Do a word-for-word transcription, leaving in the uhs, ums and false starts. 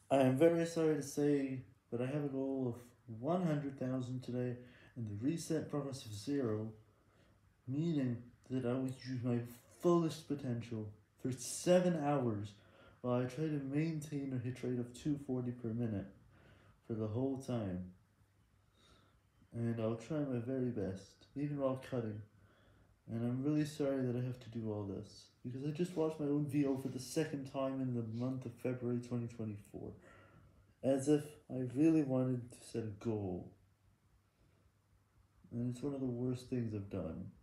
I am very sorry to say, but I have a goal of one hundred thousand today and the reset progress of zero, meaning that I will use my fullest potential for seven hours while I try to maintain a hit rate of two forty per minute for the whole time. And I'll try my very best, even while cutting. And I'm really sorry that I have to do all this, because I just watched my own V O for the second time in the month of February twenty twenty-four, as if I really wanted to set a goal. And it's one of the worst things I've done.